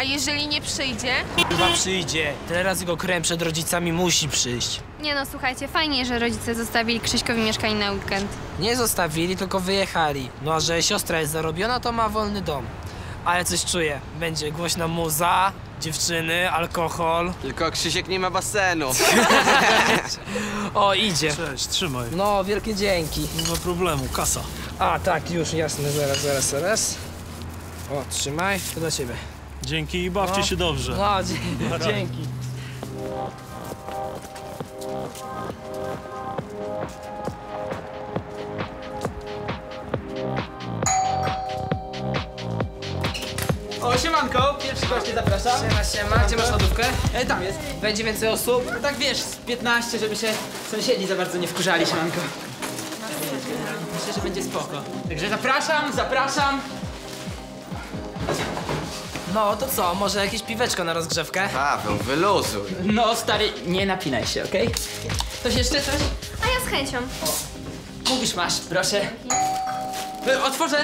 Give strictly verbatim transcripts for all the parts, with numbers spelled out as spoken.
A jeżeli nie przyjdzie? Chyba przyjdzie. Teraz jego krem przed rodzicami musi przyjść. Nie no, słuchajcie, fajnie, że rodzice zostawili Krzyśkowi mieszkanie na weekend. Nie zostawili, tylko wyjechali. No a że siostra jest zarobiona, to ma wolny dom. Ale coś czuję. Będzie głośna muza, dziewczyny, alkohol. Tylko Krzysiek nie ma basenu. O, idzie. Cześć, trzymaj. No, wielkie dzięki. Nie ma problemu, kasa. A, tak, już, jasne, zaraz, zaraz, zaraz. O, trzymaj, to dla ciebie. Dzięki i bawcie No. się dobrze. No, dzie dzięki. O, siemanko, pierwszy goście zapraszam. Siema, siema, gdzie masz lodówkę? E, tam jest. Będzie więcej osób? No tak wiesz, z piętnaście, żeby się sąsiedzi za bardzo nie wkurzali, siemanko. Myślę, że będzie spoko. Także zapraszam, zapraszam. No, to co, może jakieś piweczko na rozgrzewkę? Paweł, wyluzuj. No stary, nie napinaj się, okej? Coś jeszcze, coś? A ja z chęcią. Mówisz, masz, proszę. E, Otworzę.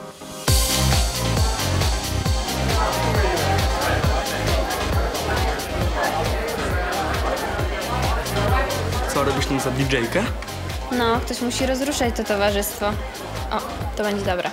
Co robisz tam za didżejkę? No, ktoś musi rozruszać to towarzystwo. O, to będzie dobre.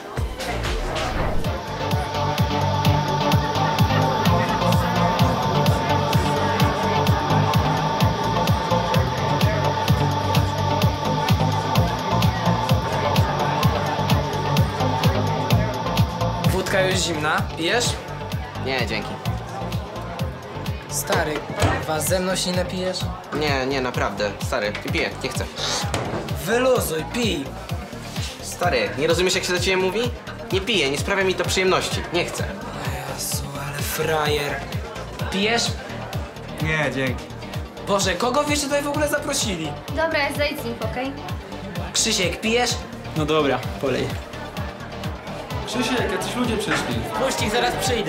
Wódka już zimna. Pijesz? Nie, dzięki. Stary, was ze mną się nie napijesz? Nie, nie, naprawdę. Stary, nie piję, nie chcę. Wyluzuj, pij. Stary, nie rozumiesz, jak się do ciebie mówi? Nie piję, nie sprawia mi to przyjemności. Nie chcę. Jezu, ale frajer. Pijesz? Nie, dzięki. Boże, kogo wyście tutaj w ogóle zaprosili? Dobra, zejdź z nich, okej? Krzysiek, pijesz? No dobra, polej. Krzysiek, jacyś ludzie przyszli. Puść ich, zaraz przyjdę.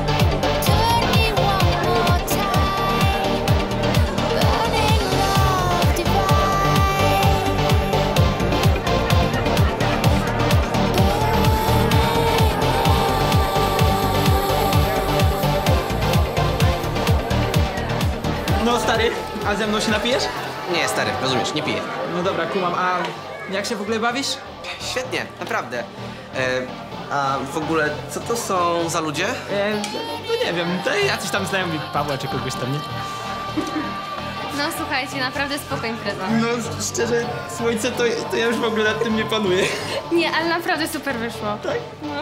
No stary, a ze mną się napijesz? Nie, stary, rozumiesz, nie piję. No dobra, kumam, a jak się w ogóle bawisz? Świetnie, naprawdę. E, a w ogóle, co to są za ludzie? E, no nie wiem, to jacyś tam znajomi Pawła czy kogoś tam, nie? No słuchajcie, naprawdę spoko impreza. No szczerze, słońce, to, to ja już w ogóle nad tym nie panuję. Nie, ale naprawdę super wyszło. Tak? No.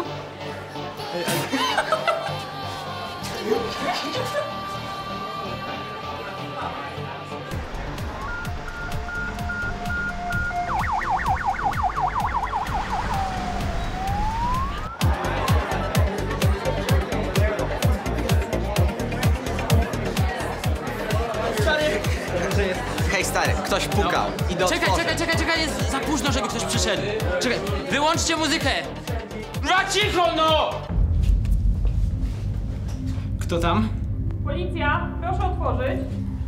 Hej, stary, ktoś pukał. Idę Czekaj, otworzę. czekaj, czekaj, czekaj, jest za późno, żeby ktoś przyszedł. Czekaj, wyłączcie muzykę! Za cicho, no! Kto tam? Policja, proszę otworzyć.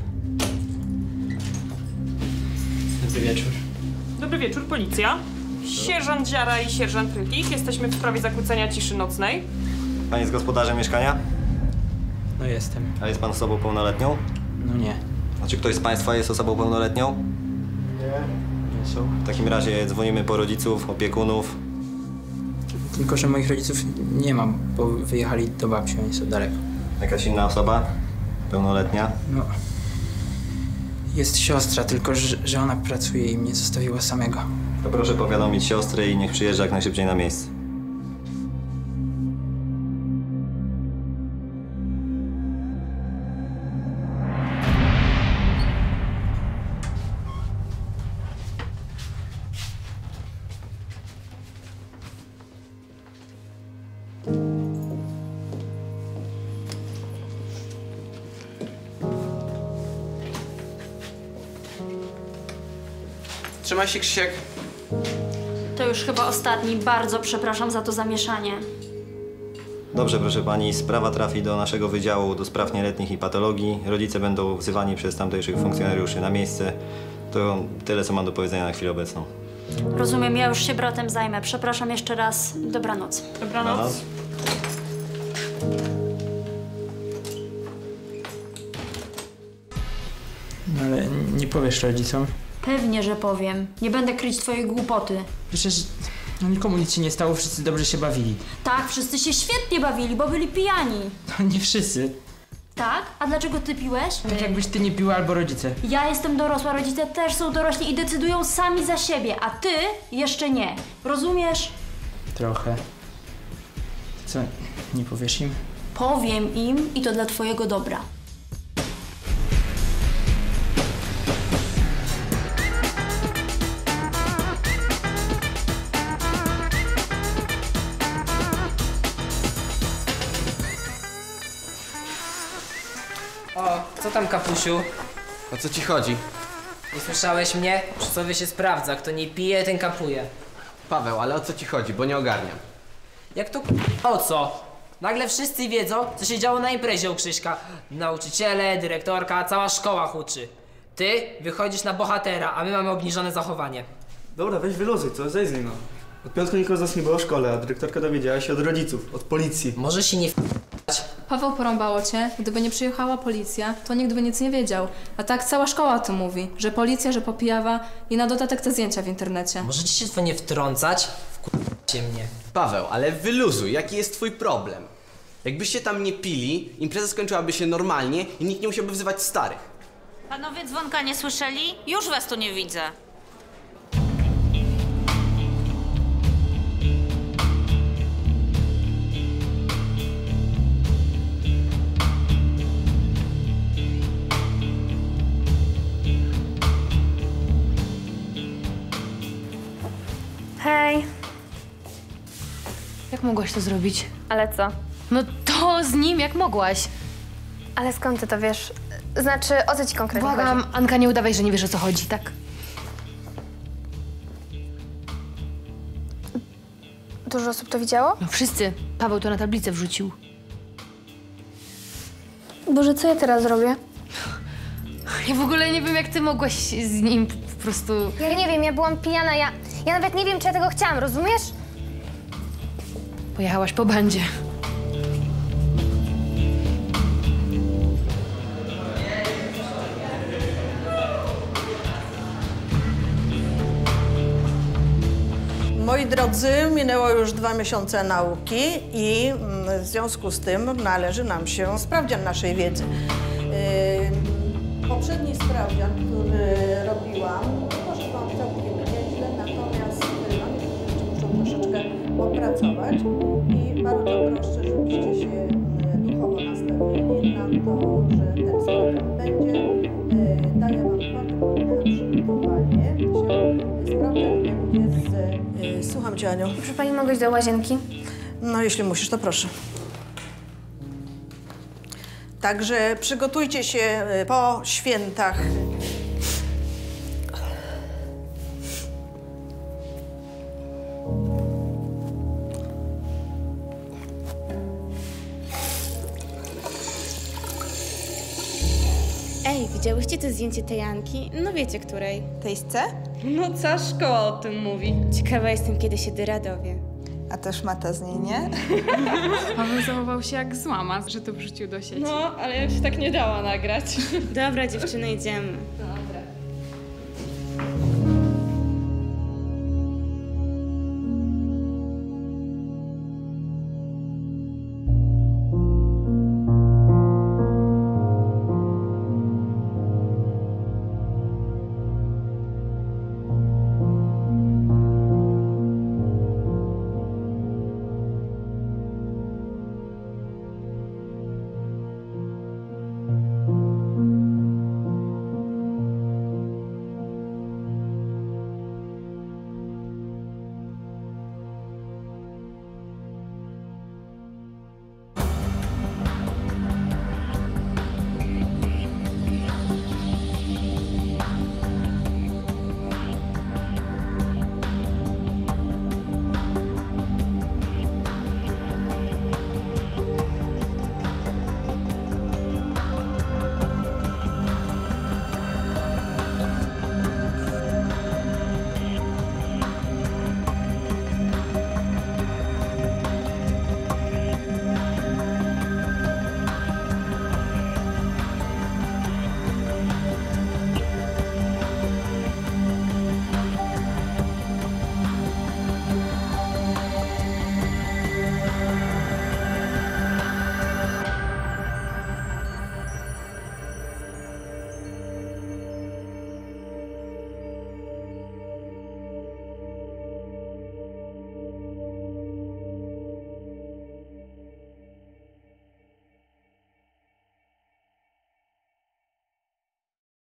Dobry wieczór. Dobry wieczór, policja. Sierżant Ziara i sierżant Rylik. Jesteśmy w sprawie zakłócenia ciszy nocnej. Pan jest gospodarzem mieszkania? No jestem. A jest pan osobą pełnoletnią? No nie. A czy ktoś z państwa jest osobą pełnoletnią? Nie są. W takim razie dzwonimy po rodziców, opiekunów. Tylko, że moich rodziców nie mam, bo wyjechali do babci, oni są daleko. Jakaś inna osoba? Pełnoletnia? No. Jest siostra, tylko że, że ona pracuje i mnie zostawiła samego. To proszę powiadomić siostrę i niech przyjeżdża jak najszybciej na miejsce. Trzymaj się, Krzysiek. To już chyba ostatni. Bardzo przepraszam za to zamieszanie. Dobrze, proszę pani, sprawa trafi do naszego Wydziału do Spraw Nieletnich i Patologii. Rodzice będą wzywani przez tamtejszych funkcjonariuszy na miejsce. To tyle, co mam do powiedzenia na chwilę obecną. Rozumiem, ja już się bratem zajmę. Przepraszam jeszcze raz. Dobranoc. Dobranoc. powiesz rodzicom? Pewnie, że powiem. Nie będę kryć twojej głupoty. Przecież no, nikomu nic się nie stało, wszyscy dobrze się bawili. Tak, wszyscy się świetnie bawili, bo byli pijani. No, nie wszyscy. Tak? A dlaczego ty piłeś? Tak jakbyś ty nie piła albo rodzice. Ja jestem dorosła, rodzice też są dorośli i decydują sami za siebie, a ty jeszcze nie. Rozumiesz? Trochę. Co, nie powiesz im? Powiem im i to dla twojego dobra. O, co tam, kapusiu? O co ci chodzi? Nie słyszałeś mnie? Przy sobie się sprawdza. Kto nie pije, ten kapuje. Paweł, ale o co ci chodzi, bo nie ogarniam. Jak to o co? Nagle wszyscy wiedzą, co się działo na imprezie u Krzyśka. Nauczyciele, dyrektorka, cała szkoła huczy. Ty wychodzisz na bohatera, a my mamy obniżone zachowanie. Dobra, weź wyluzuj, co? Zejdź z nim, no. Od piątku nikogo z nas nie było w szkole, a dyrektorka dowiedziała się od rodziców, od policji. Może się nie Paweł, porąbało cię. Gdyby nie przyjechała policja, to nikt by nic nie wiedział. A tak cała szkoła o tym mówi, że policja, że popijawa i na dodatek te zdjęcia w internecie. Możecie się to nie wtrącać? Wkurzacie mnie. Paweł, ale wyluzuj, jaki jest twój problem? Jakbyście tam nie pili, impreza skończyłaby się normalnie i nikt nie musiałby wzywać starych. Panowie dzwonka nie słyszeli? Już was tu nie widzę. Hej. Jak mogłaś to zrobić? Ale co? No to z nim jak mogłaś? Ale skąd ty to wiesz? Znaczy, o co ci konkretnie Błagam, chodzi? Anka, nie udawaj, że nie wiesz, o co chodzi, tak? Dużo osób to widziało? No wszyscy. Paweł to na tablicę wrzucił. Boże, co ja teraz zrobię? Ja w ogóle nie wiem, jak ty mogłaś z nim po prostu... Ja nie wiem, ja byłam pijana, ja... Ja nawet nie wiem, czy ja tego chciałam, rozumiesz? Pojechałaś po bandzie. Moi drodzy, minęło już dwa miesiące nauki i mm, w związku z tym należy nam się sprawdzian naszej wiedzy. Yy, poprzedni sprawdzian, który robiłam, poszedł wam całkiem nieźle, natomiast yy, mam jeszcze muszą troszeczkę popracować i bardzo proszę, żebyście się yy, duchowo nastawili na to, że ten sprawdzian będzie. Yy, daję wam dwa tygodnie na przygotowanie się. Sprawdzian będzie z... Yy, słucham cię, Aniu. Proszę pani, mogę iść do łazienki? No, jeśli musisz, to proszę. Także przygotujcie się po świętach. Ej, widziałyście to zdjęcie tej Janki? No wiecie, której? Tej z C? No cała szkoła o tym mówi. Ciekawa jestem, kiedy się Dyra dowie. A też Mata z niej, nie? Paweł zachował się jak złama, że to wrzucił do sieci. No, ale ja się tak nie dała nagrać. Dobra, dziewczyny, idziemy.